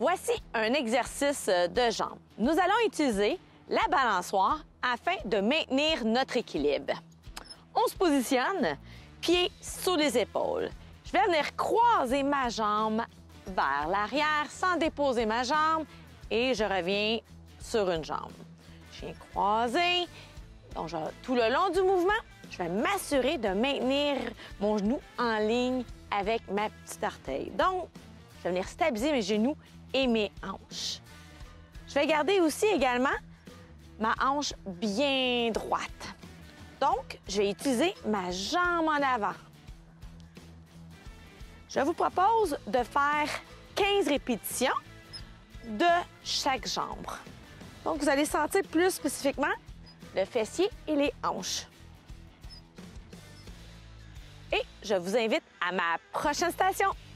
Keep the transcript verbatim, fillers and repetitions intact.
Voici un exercice de jambes. Nous allons utiliser la balançoire afin de maintenir notre équilibre. On se positionne, pieds sous les épaules. Je vais venir croiser ma jambe vers l'arrière sans déposer ma jambe et je reviens sur une jambe. Je viens croiser. Donc, je, tout le long du mouvement, je vais m'assurer de maintenir mon genou en ligne avec ma petite orteil. Donc, je vais venir stabiliser mes genoux et mes hanches. Je vais garder aussi également ma hanche bien droite. Donc, je vais utiliser ma jambe en avant. Je vous propose de faire quinze répétitions de chaque jambe. Donc, vous allez sentir plus spécifiquement le fessier et les hanches. Et je vous invite à ma prochaine station.